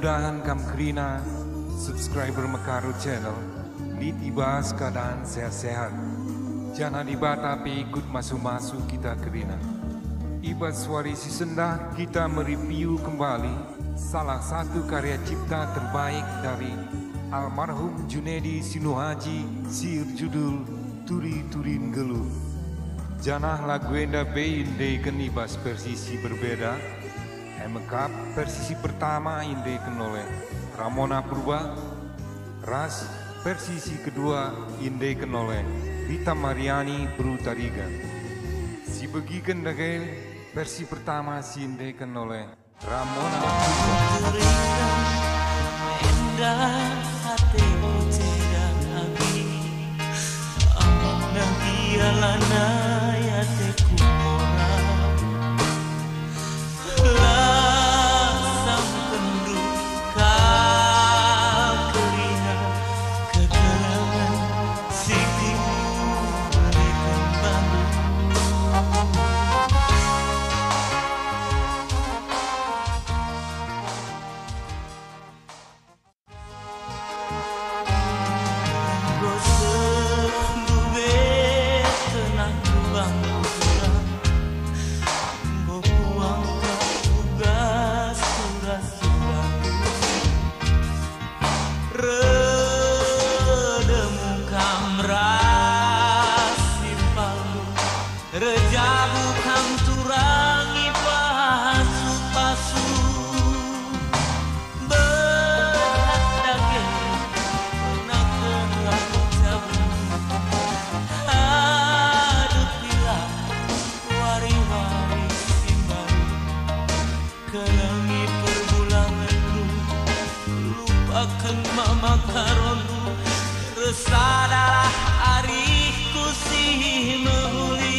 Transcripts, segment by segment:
mudah-mudahan kam kerina subscriber Mekaru channel ditibas keadaan sehat-sehat. Jangan dibatapi ikut masuk-masuk kita kerina. Ibat suari si sendah kita mereview kembali salah satu karya cipta terbaik dari almarhum Junedi Sinuhaji sir judul Turi Turin Geluh. Janah lagu enda be inde kenibas persisi berbeda. Emekap persisi pertama inde kenoleh Ramona Purba. Ras persisi kedua inde kenoleh Rita Mariani Brutarigan. Si begikan dagel versi pertama si inde kenoleh Ramona Purba. Hatiku tidak lagi amanah dialana ya teku orang lasam kendu kekeringan kegelangan sikimu berkembang. Rejabu kam turangi pasu-pasu berat daging pernah kenal jabu aduh bila wari-wari simbaru ke langit perbulanganmu lupakan mama karonu resadalah ariku si mehuli.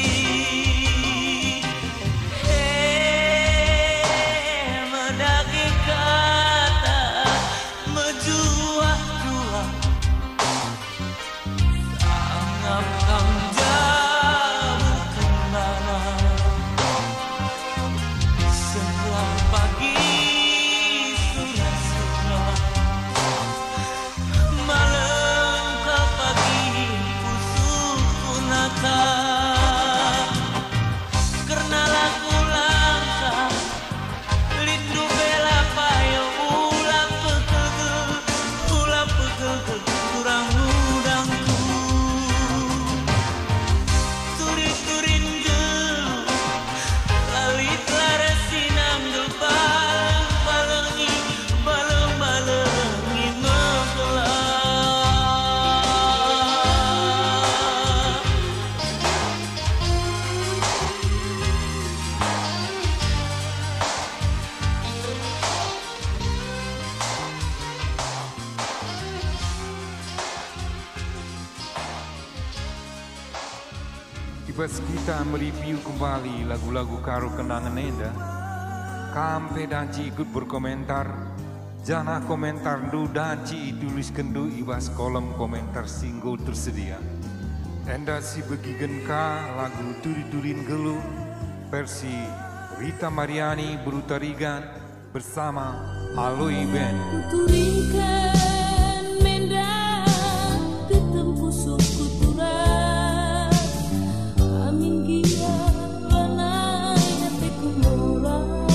Ibas kita mereview kembali lagu-lagu karo kenangan enda. Kampe danci ikut berkomentar. Jangan komentar du danci tulis kendu ibas kolom komentar single tersedia. Enda si begigen ka lagu Turi Turin Geluh versi Rita Mariani Brutarigan bersama Aloi Band. Turingkan menda ketempuh suku turang amin gia lanai hatiku murah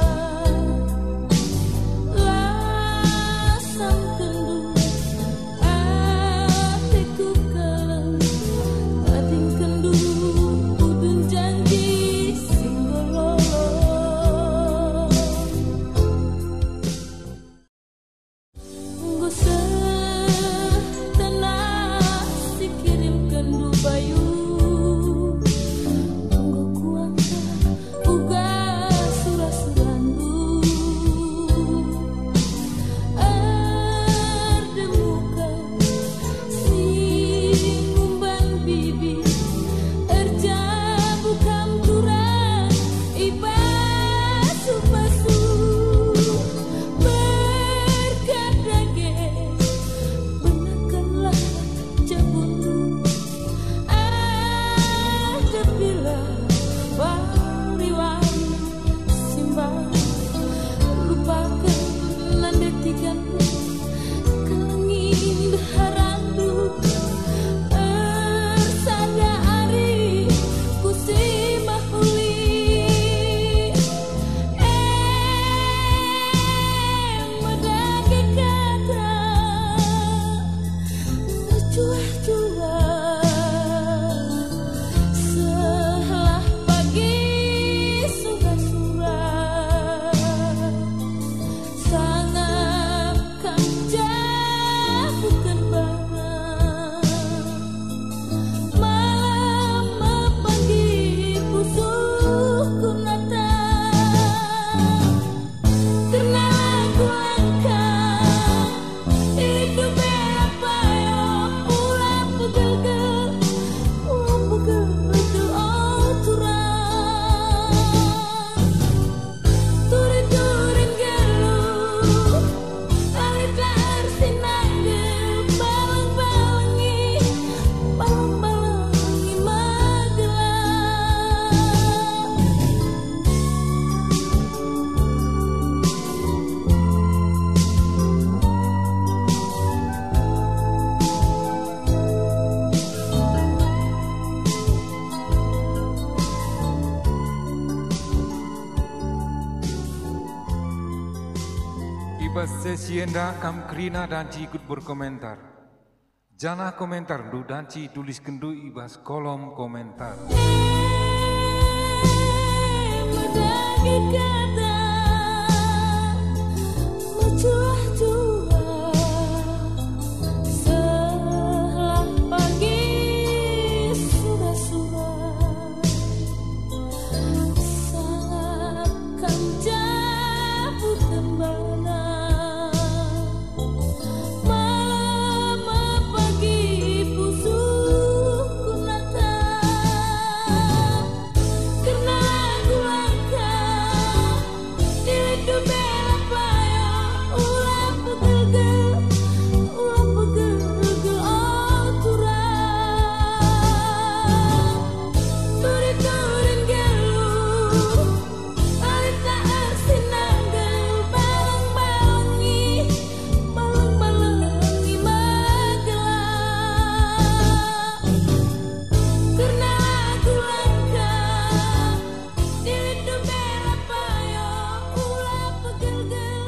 lasam kendu hatiku kelang ating kendu udun janji singgololo. Tenang si kirimkan Ibas sesienda kam kerina danci ikut berkomentar. Jangan komentar du danci tulis kendu ibas kolom komentar. Mendaki kata mencuah-cuah setelah pagi sudah-sudah sangat kan cabut kembali. Malam pagi pusukku natap karena aku langkah di hidup bela payo ulah pegel aturan turin gelu alita arsinang gelu balang-balangi magelang karena aku langkah di hidup bela payo ulah pegel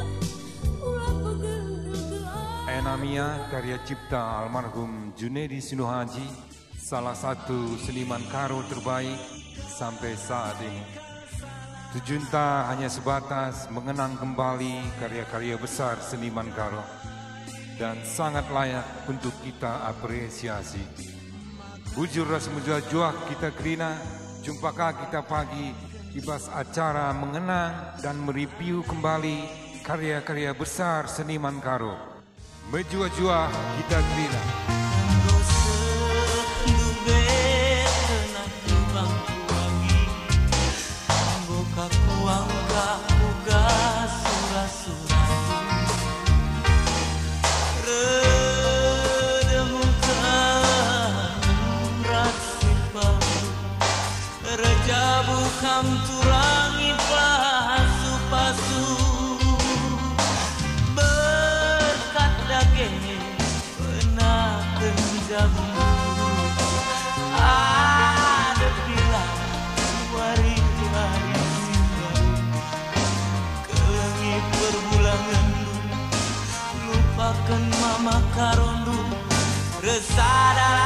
Enamia karya cipta almarhum Junedi Sinuhaji, salah satu seniman karo terbaik sampai saat ini. Tujunta hanya sebatas mengenang kembali karya-karya besar seniman karo dan sangat layak untuk kita apresiasi. Bujur ras mujajuah kita kerina, jumpakah kita pagi ibas acara mengenang dan mereview kembali karya-karya besar seniman karo. Menjua-jua kita kerina. Kam turangi pasu-pasu berkat dage pernah kenjamu ada bila wari-wari simbaru kelengi perbulangan lupakan mama karondu resah dalam